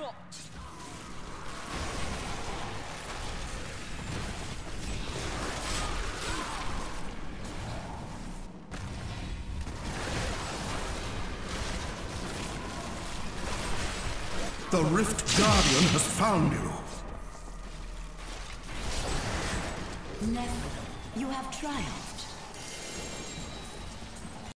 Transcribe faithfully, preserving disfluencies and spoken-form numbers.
not. The Rift Guardian has found you. Never. You have triumphed.